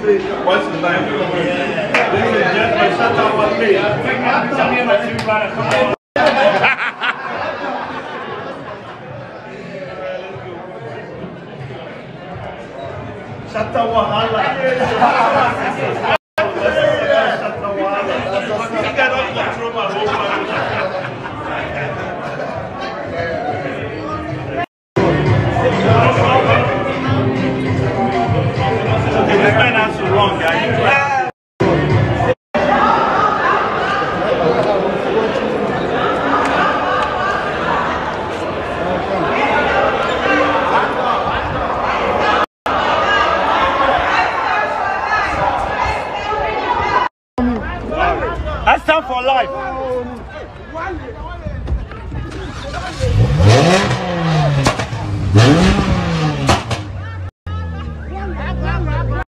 What's his name? This is just my shatta wale. Shatta wahala. Shatta wahala. You cannot control my whole family. This man has to run, guys. That's time for life.